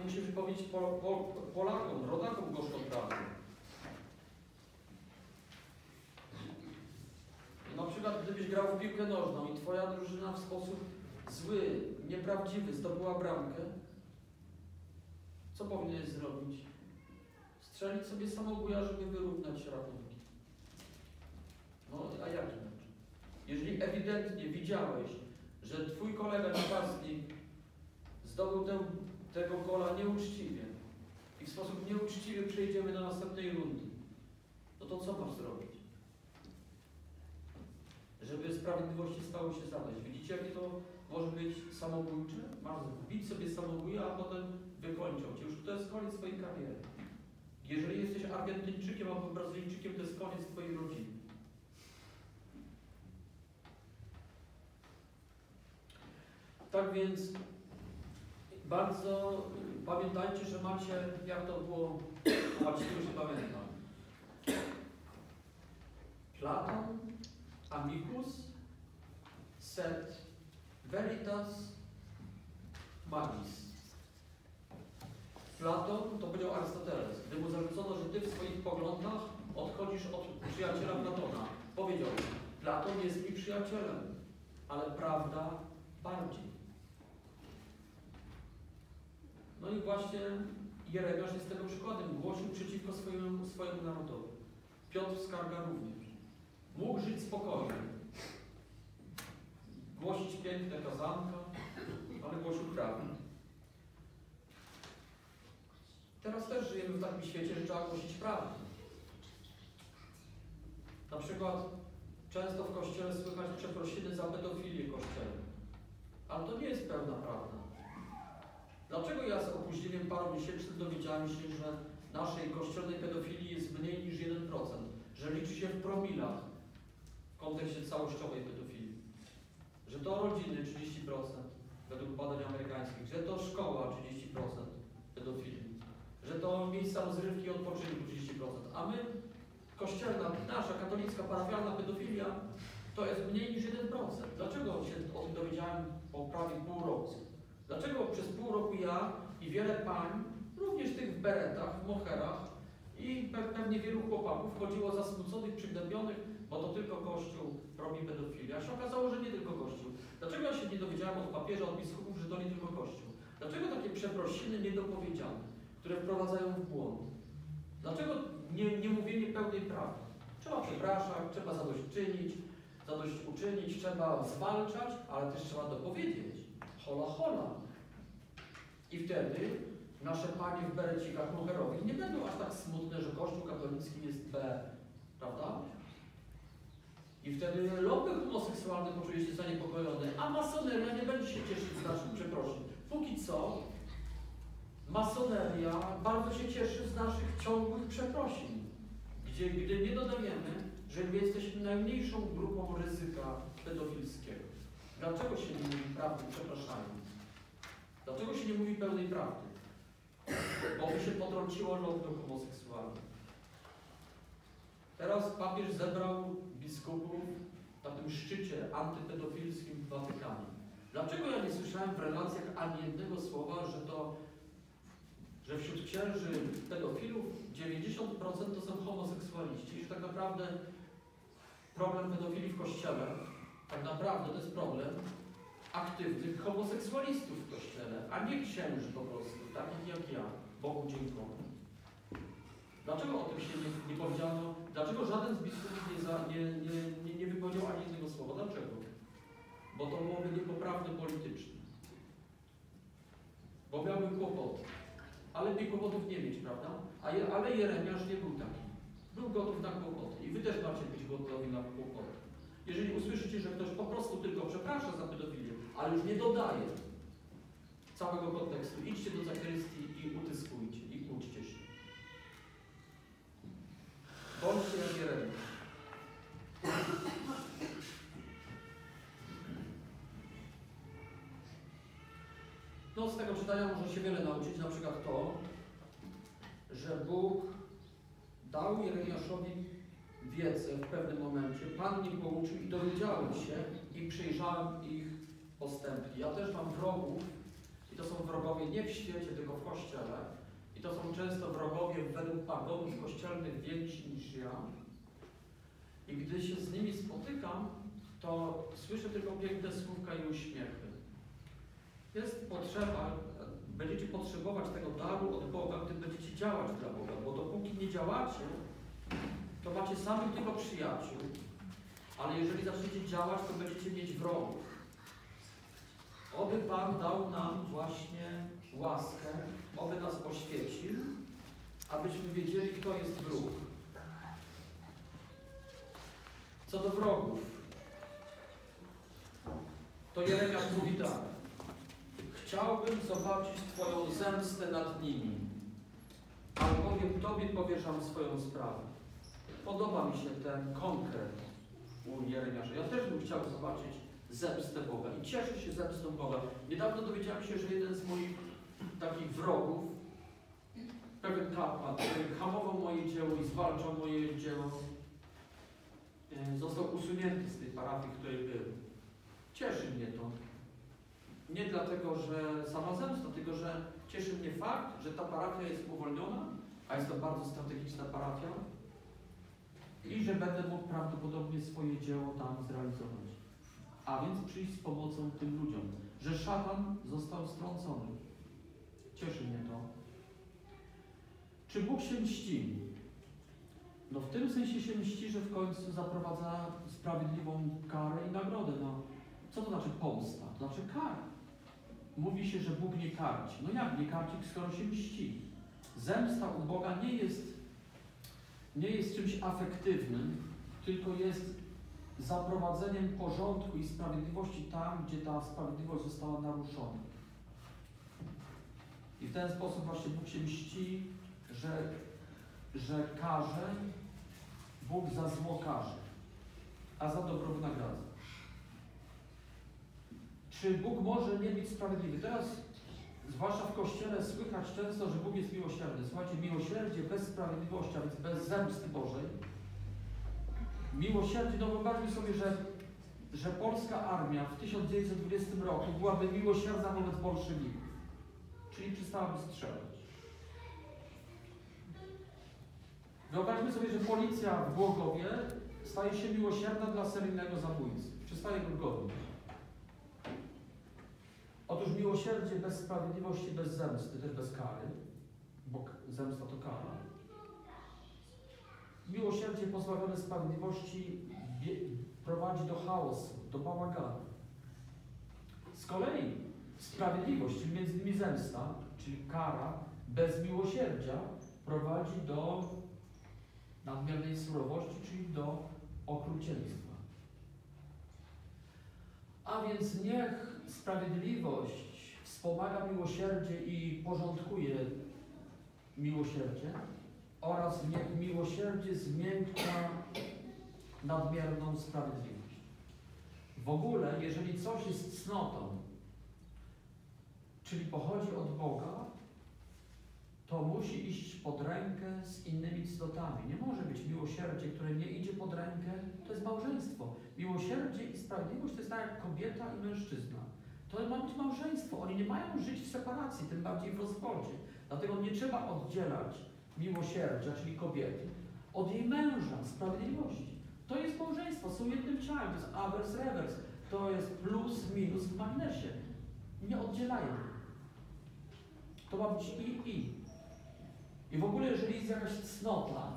musi wypowiedzieć Polakom, rodakom gorzką prawdę. Na przykład gdybyś grał w piłkę nożną i twoja drużyna w sposób zły, nieprawdziwy zdobyła bramkę, co powinieneś zrobić? Strzelić sobie samobuja, żeby wyrównać rachunki. No, a jak inaczej? Jeżeli ewidentnie widziałeś, że twój kolega napastnik zdobył tego gola nieuczciwie i w sposób nieuczciwy przejdziemy do następnej rundy, no to co masz zrobić? Żeby sprawiedliwości stało się zadość. Widzicie, jakie to może być samobójcze? Masz wbić sobie samobuja, a potem wykończą cię. Już to jest koniec twojej kariery. Jeżeli jesteś Argentyńczykiem albo Brazylijczykiem, to jest koniec twojej rodziny. Tak więc bardzo pamiętajcie, że macie, jak to było, właściwie już nie pamiętam. Platon, amicus, sed veritas magis. Platon, to powiedział Arystoteles, gdy mu zarzucono, że ty w swoich poglądach odchodzisz od przyjaciela Platona. Powiedział, Platon jest mi przyjacielem, ale prawda bardziej. No i właśnie Jeremiasz jest tego przykładem. Głosił przeciwko swojemu narodowi. Piotr Skarga również. Mógł żyć spokojnie. Głosić piękne kazanka, ale głosił prawdę. Teraz też żyjemy w takim świecie, że trzeba głosić prawdę. Na przykład często w Kościele słychać przeprosiny za pedofilię Kościelną. Ale to nie jest pełna prawda. Dlaczego ja z opóźnieniem paromiesięcznym dowiedziałem się, że naszej kościelnej pedofilii jest mniej niż 1%? Że liczy się w promilach w kontekście całościowej pedofilii. Że to rodziny 30% według badań amerykańskich, że to szkoła 30% pedofilii, że to miejsca rozrywki i odpoczynku 30%, a my, kościelna, nasza katolicka, parafialna pedofilia to jest mniej niż 1%. Dlaczego się o tym dowiedziałem po prawie pół roku? Dlaczego przez pół roku ja i wiele pań, również tych w beretach, w moherach i pewnie wielu chłopaków chodziło zasmuconych, przygnębionych, bo to tylko Kościół robi pedofilię. A się okazało, że nie tylko Kościół. Dlaczego ja się nie dowiedziałem od papieża, od biskupów, że to nie tylko Kościół? Dlaczego takie przeprosiny niedopowiedziane, które wprowadzają w błąd? Dlaczego nie mówienie pełnej prawdy? Trzeba przepraszać, trzeba zadośćuczynić, trzeba zwalczać, ale też trzeba dopowiedzieć. Hola, hola. I wtedy nasze panie w berecikach moherowych nie będą aż tak smutne, że Kościół katolicki jest B, prawda? I wtedy lobby homoseksualne poczuje się zaniepokojone, a masoneria nie będzie się cieszyć z naszych przeprosin. Póki co masoneria bardzo się cieszy z naszych ciągłych przeprosin, gdy nie dodajemy, że my jesteśmy najmniejszą grupą ryzyka pedofilskiego. Dlaczego się nie mówi prawdy, przepraszając? Dlaczego się nie mówi pełnej prawdy? Bo by się potrąciło lobby homoseksualne. Teraz papież zebrał biskupów na tym szczycie antypedofilskim w Watykanie. Dlaczego ja nie słyszałem w relacjach ani jednego słowa, że wśród księży pedofilów 90% to są homoseksualiści i że tak naprawdę problem pedofilii w Kościele tak naprawdę to jest problem aktywnych homoseksualistów w Kościele, a nie księży po prostu, takich jak ja, Bogu dziękuję. Dlaczego o tym się nie powiedziano? Dlaczego żaden z biskupów nie wypowiedział ani jednego słowa? Dlaczego? Bo to byłoby niepoprawne politycznie. Bo miałby kłopoty. Ale lepiej kłopotów nie mieć, prawda? Ale Jeremiasz nie był taki. Był gotów na kłopoty. I wy też macie być gotowi na kłopoty. Jeżeli usłyszycie, że ktoś po prostu tylko przeprasza za pedofilię, ale już nie dodaje całego kontekstu, idźcie do zakrystii i utyskujcie, i kłóćcie się. Bądźcie jak Jeremiasz. No z tego czytania można się wiele nauczyć, na przykład to, że Bóg dał Jeremiaszowi wiedzę w pewnym momencie, Pan mnie pouczył i dowiedziałem się i przejrzałem ich postępki. Ja też mam wrogów to są wrogowie nie w świecie, tylko w Kościele. I to są często wrogowie według pagonów kościelnych więksi niż ja. I gdy się z nimi spotykam, to słyszę tylko piękne słówka i uśmiechy. Jest potrzeba, będziecie potrzebować tego daru od Boga, gdy będziecie działać dla Boga, bo dopóki nie działacie, to macie samych tylko przyjaciół, ale jeżeli zaczniecie działać, to będziecie mieć wrogów. Oby Pan dał nam właśnie łaskę, oby nas oświecił, abyśmy wiedzieli, kto jest wróg. Co do wrogów, to Jeremiasz mówi tak. Chciałbym zobaczyć Twoją zemstę nad nimi, albowiem Tobie powierzam swoją sprawę. Podoba mi się ten konkret u Jeremiasza. Ja też bym chciał zobaczyć zemstę Boga i cieszę się zemstą Boga. Niedawno dowiedziałem się, że jeden z moich takich wrogów, pewien kapłan, który hamował moje dzieło i zwalczał moje dzieło, został usunięty z tej parafii, w której był. Cieszy mnie to. Nie dlatego, że sama zemsta, tylko że cieszy mnie fakt, że ta parafia jest uwolniona, a jest to bardzo strategiczna parafia i że będę mógł prawdopodobnie swoje dzieło tam zrealizować. A więc przyjść z pomocą tym ludziom, że szatan został strącony. Cieszy mnie to. Czy Bóg się mści? No w tym sensie się mści, że w końcu zaprowadza sprawiedliwą karę i nagrodę. No, co to znaczy pomsta? To znaczy kara. Mówi się, że Bóg nie karci. No jak nie karci, skoro się mści? Zemsta u Boga nie jest czymś afektywnym, tylko jest zaprowadzeniem porządku i sprawiedliwości tam, gdzie ta sprawiedliwość została naruszona. I w ten sposób właśnie Bóg się mści, że karze, Bóg za zło karze, a za dobro wynagradza. Czy Bóg może nie być sprawiedliwy? Teraz, zwłaszcza w Kościele, słychać często, że Bóg jest miłosierny. Słuchajcie, miłosierdzie bez sprawiedliwości, a więc bez zemsty Bożej. Miłosierdzie, no wyobraźmy sobie, że polska armia w 1920 roku byłaby miłosierna wobec bolszewików, czyli przestałaby strzelać. Wyobraźmy sobie, że policja w Głogowie staje się miłosierna dla seryjnego zabójcy. Przestaje go gonić. Otóż miłosierdzie bez sprawiedliwości, bez zemsty, też bez kary, bo zemsta to kara. Miłosierdzie pozbawione sprawiedliwości prowadzi do chaosu, do bałaganu. Z kolei sprawiedliwość, czyli między innymi zemsta, czyli kara, bez miłosierdzia prowadzi do nadmiernej surowości, czyli do okrucieństwa. A więc niech sprawiedliwość wspomaga miłosierdzie i porządkuje miłosierdzie oraz niech miłosierdzie zmiękcza nadmierną sprawiedliwość. W ogóle, jeżeli coś jest cnotą, czyli pochodzi od Boga, to musi iść pod rękę z innymi cnotami. Nie może być miłosierdzie, które nie idzie pod rękę, to jest małżeństwo. Miłosierdzie i sprawiedliwość to jest tak jak kobieta i mężczyzna. To ma być małżeństwo. Oni nie mają żyć w separacji, tym bardziej w rozwodzie. Dlatego nie trzeba oddzielać miłosierdzia, czyli kobiety, od jej męża, sprawiedliwości. To jest małżeństwo, są jednym ciałem, to jest awers, rewers. To jest plus, minus w magnesie. Nie oddzielają. To ma być i. I w ogóle, jeżeli jest jakaś cnota,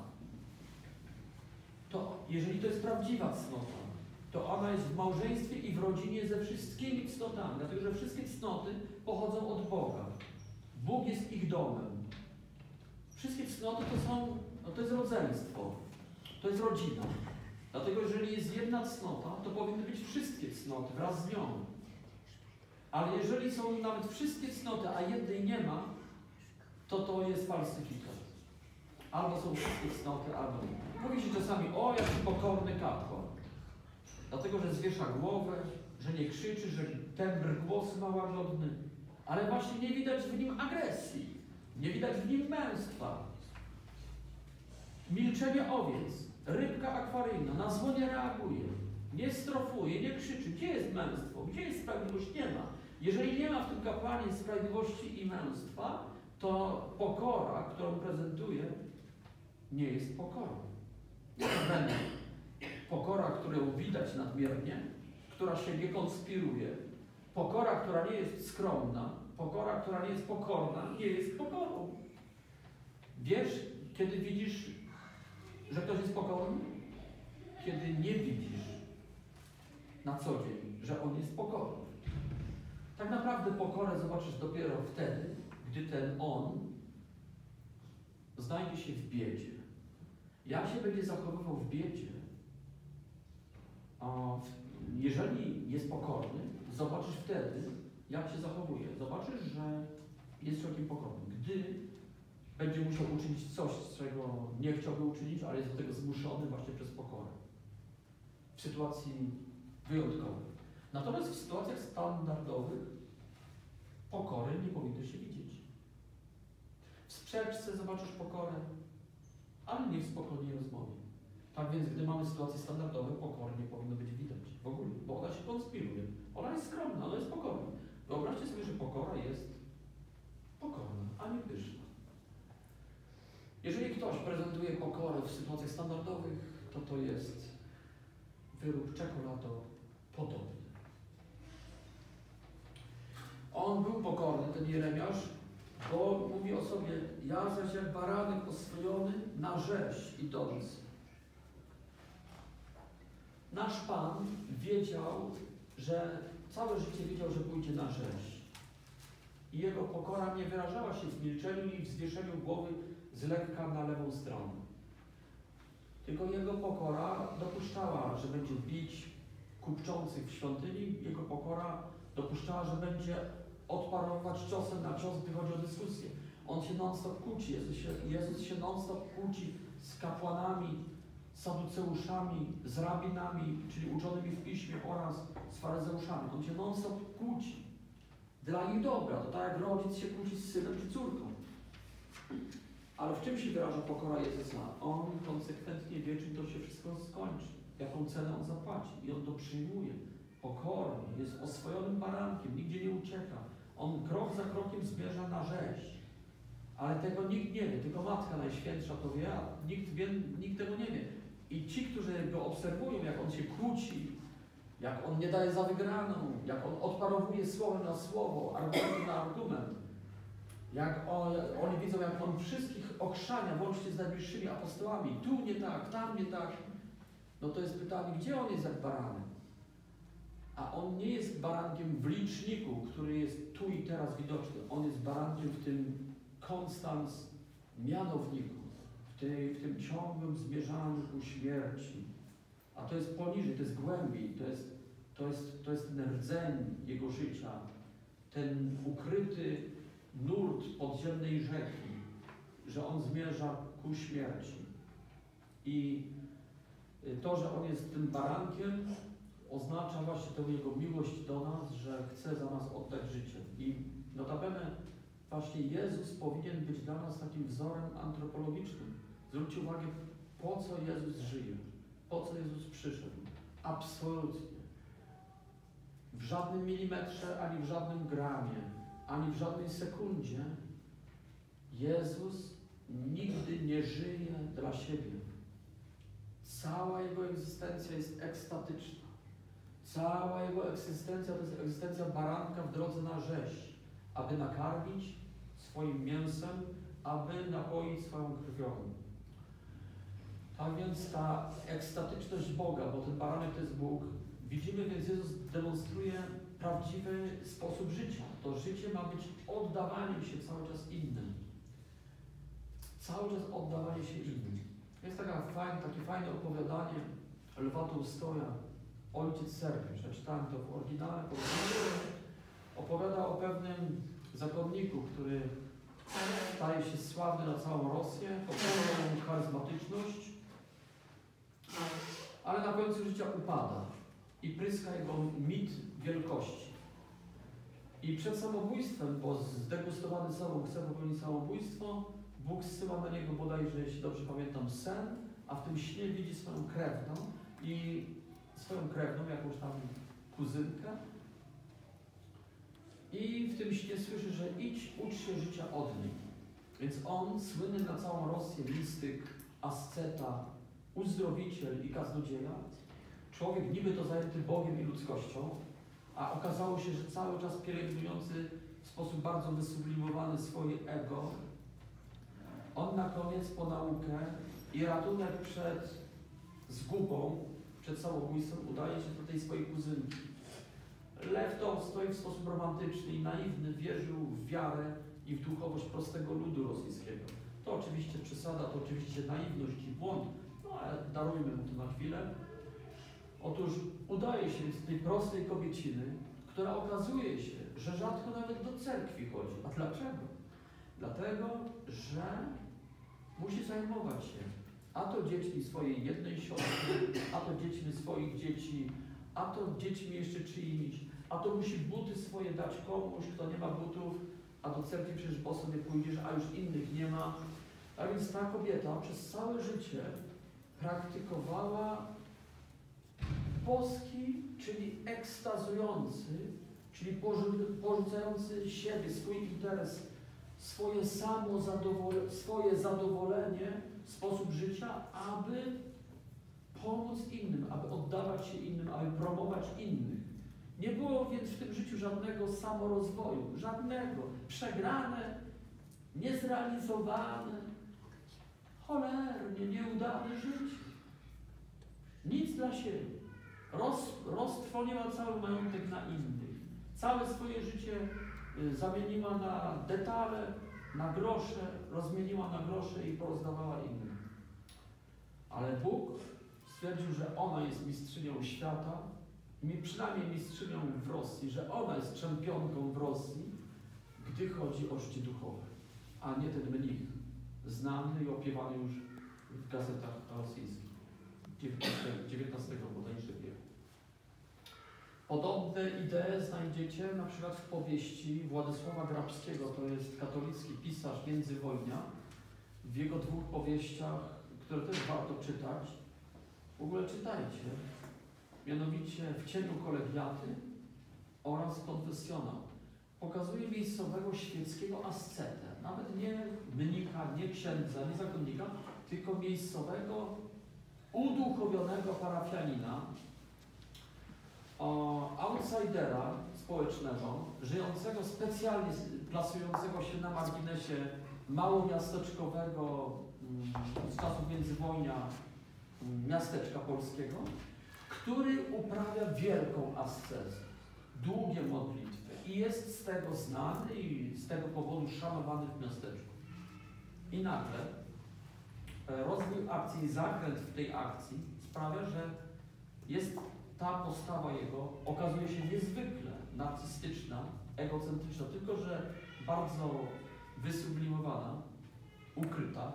to jeżeli to jest prawdziwa cnota, to ona jest w małżeństwie i w rodzinie ze wszystkimi cnotami, dlatego że wszystkie cnoty pochodzą od Boga. Bóg jest ich domem. Wszystkie cnoty to jest rodzeństwo, to jest rodzina. Dlatego jeżeli jest jedna cnota, to powinny być wszystkie cnoty wraz z nią. Ale jeżeli są nawet wszystkie cnoty, a jednej nie ma, to jest falsyfikat. Albo są wszystkie cnoty, albo nie. Mówi się czasami, o jaki pokorny kapłan. Dlatego, że zwiesza głowę, że nie krzyczy, że tembr głosu ma łagodny. Ale właśnie nie widać w nim agresji. Nie widać w nim męstwa. Milczenie owiec. Rybka akwaryjna na zło nie reaguje. Nie strofuje, nie krzyczy. Gdzie jest męstwo? Gdzie jest sprawiedliwość? Nie ma. Jeżeli nie ma w tym kapłanie sprawiedliwości i męstwa, to pokora, którą prezentuje, nie jest pokorą. Wręcz pokora, którą widać nadmiernie, która się nie konspiruje, pokora, która nie jest skromna, pokora, która nie jest pokorna, nie jest pokorą. Wiesz, kiedy widzisz, że ktoś jest pokorny? Kiedy nie widzisz na co dzień, że on jest pokorny. Tak naprawdę pokorę zobaczysz dopiero wtedy, gdy ten on znajdzie się w biedzie. Jak się będzie zachowywał w biedzie, jeżeli jest pokorny, zobaczysz wtedy, jak się zachowuje. Zobaczysz, że jest człowiekiem pokornym. Gdy będzie musiał uczynić coś, czego nie chciałby uczynić, ale jest do tego zmuszony właśnie przez pokorę. W sytuacji wyjątkowej. Natomiast w sytuacjach standardowych pokory nie powinno się widzieć. W sprzeczce zobaczysz pokorę, ale nie w spokojnej rozmowie. Tak więc, gdy mamy sytuacje standardowe, pokory nie powinno być widać w ogóle, bo ona się konspiruje. Ona jest skromna, ona jest pokorna. Wyobraźcie sobie, że pokora jest pokorna, a nie pyszna. Jeżeli ktoś prezentuje pokorę w sytuacjach standardowych, to jest wyrób czekolado podobny. On był pokorny, ten Jeremiasz, bo mówi o sobie: ja zaś jak baranek oswojony na rzeź idący. Nasz Pan wiedział, że całe życie wiedział, że pójdzie na rzeź. I jego pokora nie wyrażała się w milczeniu i w zwieszeniu głowy z lekka na lewą stronę. Tylko jego pokora dopuszczała, że będzie bić kupczących w świątyni. Jego pokora dopuszczała, że będzie odparowywać ciosem na cios, gdy chodzi o dyskusję. On się non-stop kłóci. Jezus się non-stop kłóci z kapłanami, saduceuszami, z rabinami, czyli uczonymi w piśmie, oraz z faryzeuszami. On się non-stop kłóci. Dla ich dobra. To tak jak rodzic się kłóci z synem czy córką. Ale w czym się wyraża pokora Jezusa? On konsekwentnie wie, czym to się wszystko skończy. Jaką cenę on zapłaci. I on to przyjmuje. Pokorny, jest oswojonym barankiem, nigdzie nie ucieka. On krok za krokiem zmierza na rzeź. Ale tego nikt nie wie, tylko Matka Najświętsza to wie, a nikt tego nie wie. I ci, którzy go obserwują, jak on się kłóci, jak on nie daje za wygraną, jak on odparowuje słowo na słowo, argument na argument, jak oni widzą, jak on wszystkich okrzania, łącznie z najbliższymi apostołami, tu nie tak, tam nie tak, no to jest pytanie, gdzie on jest jak baranek? A on nie jest barankiem w liczniku, który jest tu i teraz widoczny. On jest barankiem w tym konstans mianowniku, w tym ciągłym zmierzaniu ku śmierci. A to jest poniżej, to jest głębiej, to jest ten rdzeń jego życia, ten ukryty nurt podziemnej rzeki, że on zmierza ku śmierci. I to, że on jest tym barankiem, oznacza właśnie tę jego miłość do nas, że chce za nas oddać życie. I notabene właśnie Jezus powinien być dla nas takim wzorem antropologicznym. Zwróćcie uwagę, po co Jezus żyje, po co Jezus przyszedł. Absolutnie. W żadnym milimetrze, ani w żadnym gramie, ani w żadnej sekundzie Jezus nigdy nie żyje dla siebie. Cała Jego egzystencja jest ekstatyczna. Cała Jego egzystencja to jest egzystencja baranka w drodze na rzeź, aby nakarmić swoim mięsem, aby napoić swoją krwią. Tak więc ta ekstatyczność Boga, bo ten baranek to jest Bóg, widzimy, więc Jezus demonstruje prawdziwy sposób życia. To życie ma być oddawaniem się cały czas innym. Cały czas oddawanie się innym. Jest takie fajne opowiadanie Lwa Tolstoja, Ojciec Sergiusz. Ja czytałem to w oryginale. Opowiada o pewnym zakonniku, który staje się sławny na całą Rosję, poprzez swoją charyzmatyczność, ale na końcu życia upada i pryska jego mit wielkości. I przed samobójstwem, bo zdegustowany sobą chce popełnić samobójstwo, Bóg zsyła na niego bodajże, jeśli dobrze pamiętam, sen, a w tym śnie widzi swoją krewną i jakąś tam kuzynkę. i w tym śnie słyszy, że idź, ucz się życia od nich. Więc on, słynny na całą Rosję mistyk, asceta, uzdrowiciel i kaznodzieja, człowiek niby to zajęty Bogiem i ludzkością, a okazało się, że cały czas pielęgnujący w sposób bardzo wysublimowany swoje ego, on na koniec po naukę i ratunek przed zgubą, przed samobójstwem udaje się do tej swojej kuzynki. Lew Tolstoj w sposób romantyczny i naiwny wierzył w wiarę i w duchowość prostego ludu rosyjskiego. To oczywiście przesada, to oczywiście naiwność i błąd, no ale darujmy mu to na chwilę. Otóż udaje się z tej prostej kobieciny, która okazuje się, że rzadko nawet do cerkwi chodzi. A dlaczego? Dlatego, że musi zajmować się a to dziećmi swojej jednej siostry, a to dziećmi swoich dzieci, a to dziećmi jeszcze czyimiś, a to musi buty swoje dać komuś, kto nie ma butów, a do cerkwi przecież boso nie pójdziesz, a już innych nie ma. A więc ta kobieta przez całe życie praktykowała boski, czyli ekstazujący, czyli porzucający siebie, swój interes, swoje zadowolenie, sposób życia, aby pomóc innym, aby oddawać się innym, aby promować innych. Nie było więc w tym życiu żadnego samorozwoju, żadnego. Przegrane, niezrealizowane, cholernie nieudane życie. Nic dla siebie. Roztrwoniła cały majątek na innych. Całe swoje życie zamieniła na detale, na grosze, rozmieniła na grosze i porozdawała innym. Ale Bóg stwierdził, że ona jest mistrzynią świata, przynajmniej mistrzynią w Rosji, że ona jest czempionką w Rosji, gdy chodzi o życie duchowe, a nie ten mnich znany i opiewany już w gazetach rosyjskich XIX bodajże wieku. Podobne idee znajdziecie na przykład w powieści Władysława Grabskiego, to jest katolicki pisarz międzywojnia, w jego dwóch powieściach, które też warto czytać. W ogóle czytajcie, mianowicie W cieniu kolegiaty oraz Konfesjonał. Pokazuje miejscowego świeckiego ascetę, nawet nie mnika, nie księdza, nie zakonnika, tylko miejscowego, uduchowionego parafianina, outsidera społecznego, żyjącego specjalnie, plasującego się na marginesie małomiasteczkowego z czasów międzywojnia miasteczka polskiego, który uprawia wielką ascezę, długie modlitwy i jest z tego znany i z tego powodu szanowany w miasteczku. I nagle rozwój akcji i zakręt w tej akcji sprawia, że jest ta postawa jego, okazuje się niezwykle narcystyczna, egocentryczna, tylko że bardzo wysublimowana, ukryta,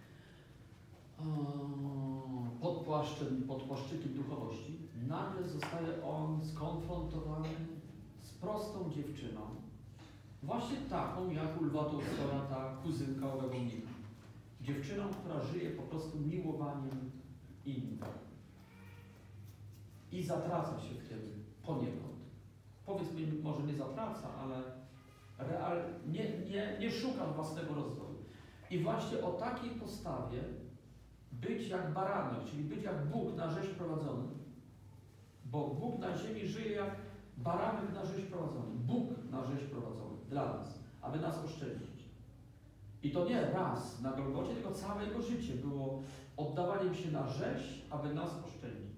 pod płaszczykiem duchowości. Nagle zostaje on skonfrontowany z prostą dziewczyną, właśnie taką jak u Lwa Tolstoja, ta kuzynka owego mnicha. Dziewczyną, która żyje po prostu miłowaniem innych. I zatraca się w tym poniekąd. Powiedzmy, może nie zatraca, ale nie szuka własnego rozwoju. I właśnie o takiej postawie być jak baranek, czyli być jak Bóg na rzeź prowadzony, bo Bóg na ziemi żyje jak baranek na rzeź prowadzony. Bóg na rzeź prowadzony dla nas, aby nas oszczędzić. I to nie raz na Golgocie, tylko całe jego życie było oddawaniem się na rzeź, aby nas oszczędzić.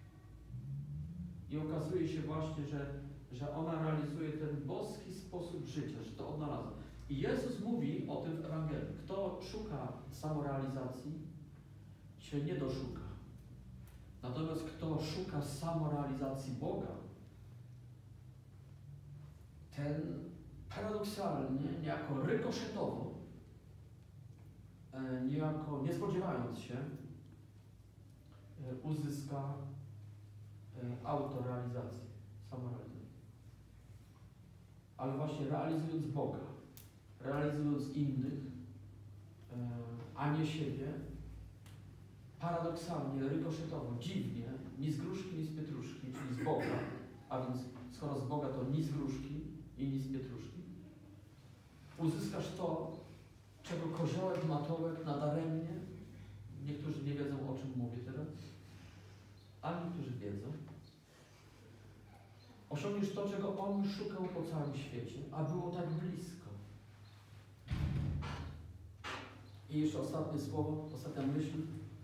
I okazuje się właśnie, że ona realizuje ten boski sposób życia, że to odnalazła. I Jezus mówi o tym w Ewangelii. Kto szuka samorealizacji, się nie doszuka. Natomiast kto szuka samorealizacji Boga, ten paradoksalnie, niejako rykoszetowo, niejako nie spodziewając się, uzyska autorealizację, samorealizację. Ale właśnie realizując Boga, realizując innych, a nie siebie, paradoksalnie, rykoszetowo, dziwnie, ni z gruszki, ni z pietruszki, czyli z Boga, a więc skoro z Boga to ni z gruszki, inni z pietruszki. Uzyskasz to, czego koziołek, matołek nadaremnie. Niektórzy nie wiedzą, o czym mówię teraz, a niektórzy wiedzą. Osiągniesz to, czego on szukał po całym świecie, a było tak blisko. I jeszcze ostatnie słowo, ostatnia myśl.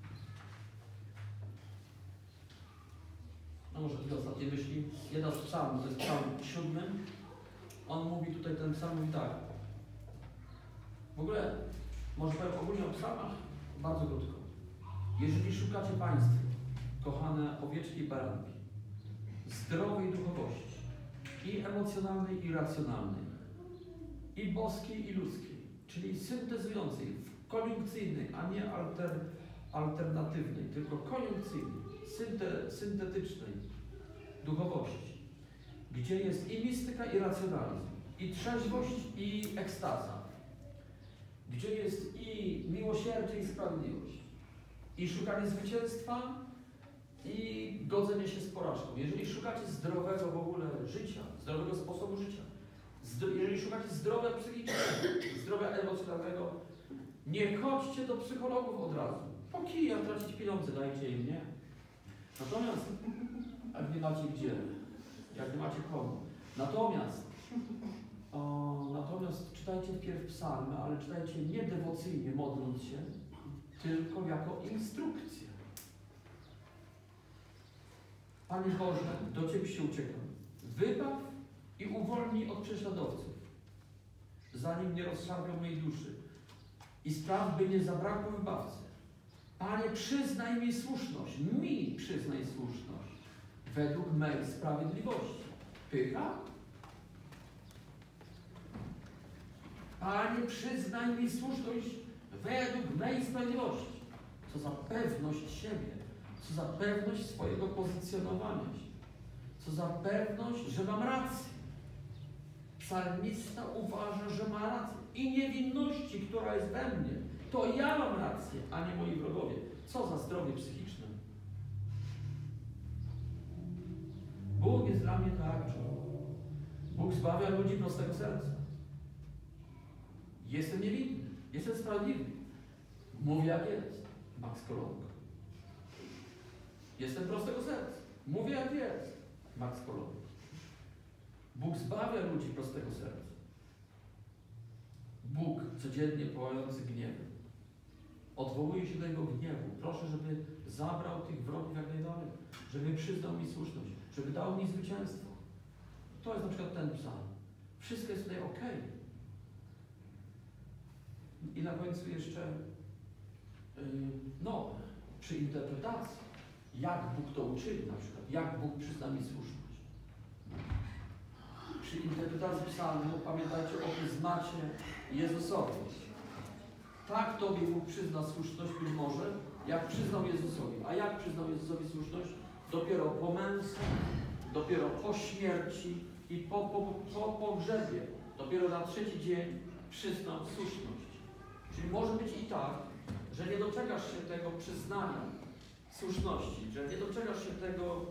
No może dwie ostatnie myśli. Jedna z psalmów, to jest psalm 7. On mówi tutaj, ten psalm mówi tak. W ogóle, może powiem ogólnie o psalmach, bardzo krótko. Jeżeli szukacie Państwo, kochane owieczki i baranki, zdrowej duchowości, i emocjonalnej, i racjonalnej, i boskiej, i ludzkiej, czyli syntezującej, koniunkcyjnej, a nie alternatywnej, tylko koniunkcyjnej, syntetycznej duchowości, gdzie jest i mistyka, i racjonalizm, i trzeźwość, i ekstaza, gdzie jest i miłosierdzie, i sprawiedliwość, i szukanie zwycięstwa, i godzenie się z porażką. Jeżeli szukacie zdrowego w ogóle życia, zdrowego sposobu życia, jeżeli szukacie zdrowia psychicznego, zdrowia emocjonalnego, nie chodźcie do psychologów od razu. Po kija tracić pieniądze, dajcie im, nie? Natomiast, jak nie macie gdzie, jak nie macie komu. Natomiast czytajcie wpierw psalmy, ale czytajcie nie dewocyjnie, modląc się, tylko jako instrukcję. Panie Boże, do Ciebie się uciekam. Wybaw i uwolnij od prześladowców, zanim nie rozszarpią mojej duszy. I spraw, by nie zabrakło wybawcy. Panie, przyznaj mi słuszność. Mi przyznaj słuszność. Według mej sprawiedliwości. Pycha? Panie, przyznaj mi słuszność według mej sprawiedliwości. Co za pewność siebie. Co za pewność swojego pozycjonowania się. Co za pewność, że mam rację. Psalmista uważa, że ma rację. I niewinności, która jest we mnie. To ja mam rację, a nie moi wrogowie. Co za zdrowie psychiczne. Bóg jest dla mnie tarczą. Bóg zbawia ludzi prostego serca. Jestem niewinny. Jestem sprawiedliwy. Mówię jak jest. Max Kolonko. Jestem prostego serca. Mówię jak jest. Max Kolonko. Bóg zbawia ludzi prostego serca. Bóg codziennie pałający gniewem. Odwołuje się do Jego gniewu. Proszę, żeby zabrał tych wrogów jak najdalej. Żeby przyznał mi słuszność. Żeby dał mi zwycięstwo. To jest na przykład ten psalm. Wszystko jest tutaj ok. I na końcu jeszcze przy interpretacji. Jak Bóg to uczyni na przykład. Jak Bóg przyzna mi słuszność. Przy interpretacji psalmu pamiętajcie o pryzmacie Jezusowi. Tak Tobie Bóg przyzna słuszność być może, jak przyznał Jezusowi. A jak przyznał Jezusowi słuszność? Dopiero po męce, dopiero po śmierci i po pogrzebie. Dopiero na trzeci dzień przyznał słuszność. Czyli może być i tak, że nie doczekasz się tego przyznania słuszności, że nie doczekasz się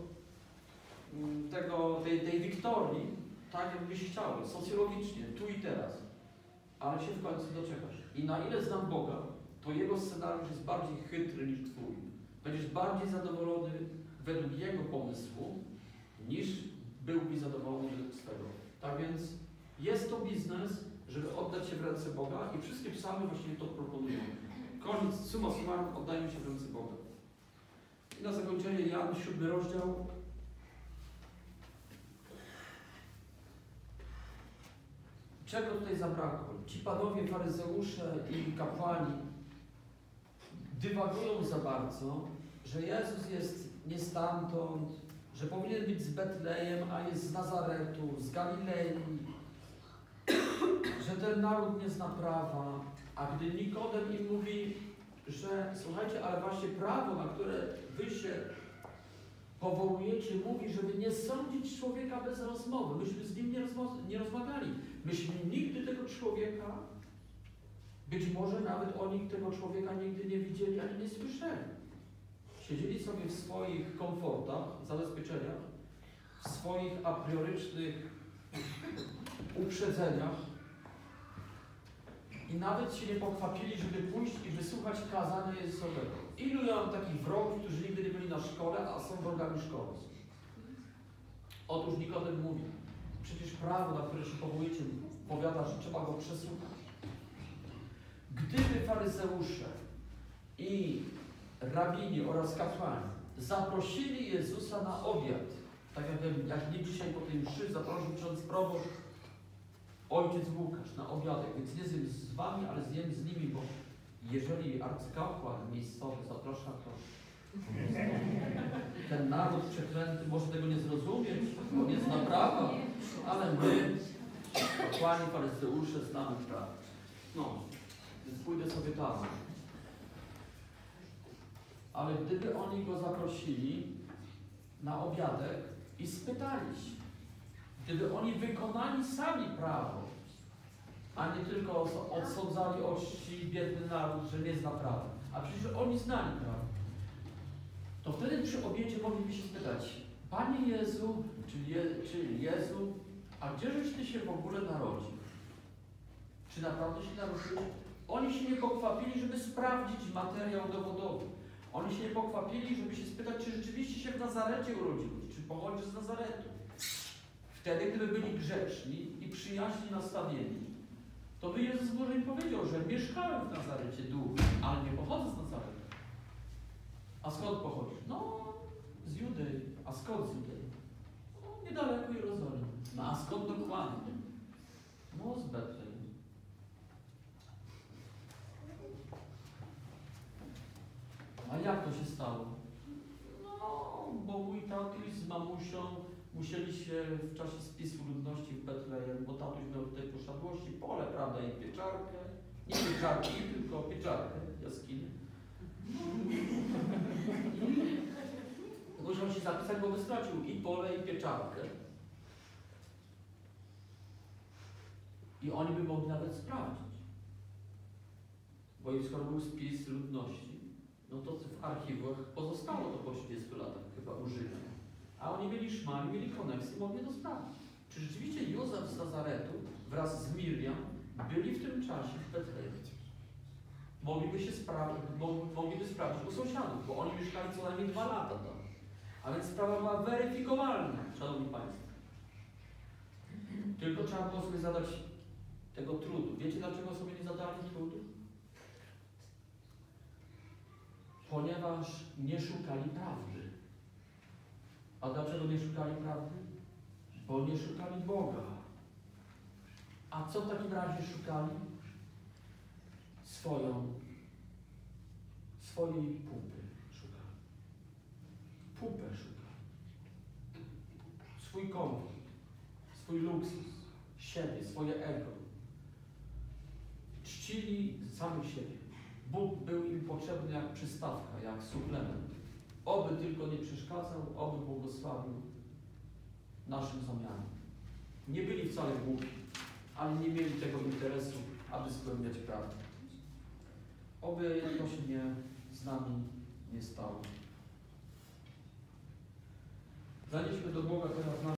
tej wiktorii, tak jakbyś chciał, socjologicznie, tu i teraz. Ale się w końcu doczekasz. I na ile znam Boga, to Jego scenariusz jest bardziej chytry niż Twój. Będziesz bardziej zadowolony według Jego pomysłu, niż byłbyś zadowolony według swego. Tak więc jest to biznes, żeby oddać się w ręce Boga i wszystkie psalmy właściwie to proponują. Koniec, summa summarum, oddają się w ręce Boga. I na zakończenie Jan, 7 rozdział. Czego tutaj zabrakło? Ci panowie faryzeusze i kapłani dywagują za bardzo, że Jezus jest nie stamtąd, że powinien być z Betlejem, a jest z Nazaretu, z Galilei, że ten naród nie zna prawa, a gdy Nikodem im mówi, że słuchajcie, ale właśnie prawo, na które wy się powołujecie, mówi, żeby nie sądzić człowieka bez rozmowy. Myśmy z nim nie rozmawiali. Myśmy nigdy tego człowieka, być może nawet oni tego człowieka nigdy nie widzieli ani nie słyszeli. Siedzieli sobie w swoich komfortach, zabezpieczeniach, w swoich apriorycznych uprzedzeniach i nawet się nie pochwapili, żeby pójść i wysłuchać kazania Jezusowego. Ilu ja mam takich wrogów, którzy nigdy nie byli na szkole, a są wrogami szkoły? Otóż Nikodem mówi, przecież prawo, na które się powołujecie, powiada, że trzeba go przesłuchać. Gdyby faryzeusze i rabini oraz kapłani zaprosili Jezusa na obiad, tak jak mnie dzisiaj po tej mszy zaprosił ksiądz proboszcz, ojciec Łukasz na obiadek, więc nie zjem z wami, ale zjem z nimi, bo jeżeli arcykapłan miejscowy zaprasza, to ten naród przeklęty może tego nie zrozumieć, bo nie zna prawa, ale my, kapłani, faryzeusze, znamy prawo. No, więc pójdę sobie tam. Ale gdyby oni go zaprosili na obiadek i spytali się, gdyby oni wykonali sami prawo, a nie tylko odsądzali od czci biedny naród, że nie zna prawa, a przecież oni znali prawo, to wtedy przy obiedzie mogliby się spytać, Panie Jezu, czyli Jezu, a gdzieżeś Ty się w ogóle narodził? Czy naprawdę się narodziłeś? Oni się nie pochwapili, żeby sprawdzić materiał dowodowy. Oni się nie pochwapili, żeby się spytać, czy rzeczywiście się w Nazarecie urodziłeś, czy pochodzisz z Nazaretu. Wtedy, gdyby byli grzeczni i przyjaźni nastawieni, to by Jezus może im powiedział, że mieszkałem w Nazarecie długo, ale nie pochodzę z Nazaretu. A skąd pochodzisz? No, z Judei. A skąd z Judei? No, niedaleko Jerozolimy. No, a skąd dokładnie? No, z Betlejem. A jak to się stało? No, bo mój tatuś z mamusią musieli się w czasie spisu ludności w Betlejem, bo tatuś miał tutaj posiadłości, pole, prawda, i pieczarkę. Nie pieczarki, tylko pieczarkę, jaskinię. Musiał się zapisać, bo by stracił i pole, i pieczarkę. I oni by mogli nawet sprawdzić. Bo skoro był spis ludności, no to w archiwach pozostało to po 30 latach chyba użyte. A oni mieli szmali, mieli koneksję, mogli to sprawdzić. Czy rzeczywiście Józef z Nazaretu wraz z Miriam byli w tym czasie w Betlejem? Mogliby sprawdzić u sąsiadów, bo oni mieszkali co najmniej 2 lata tam. A więc sprawa była weryfikowalna, szanowni państwo. Tylko trzeba było sobie zadać tego trudu. Wiecie, dlaczego sobie nie zadali trudu? Ponieważ nie szukali prawdy. A dlaczego nie szukali prawdy? Bo nie szukali Boga. A co w takim razie szukali? Swojej pupy szukali. Pupę szukali. Swój komfort, swój luksus, siebie, swoje ego. Czcili samych siebie. Bóg był im potrzebny jak przystawka, jak suplement. Oby tylko nie przeszkadzał, oby błogosławił naszym zamianom. Nie byli wcale głupi, ale nie mieli tego interesu, aby spełniać prawdę. Oby to się z nami nie stało. Zanieśmy do Boga teraz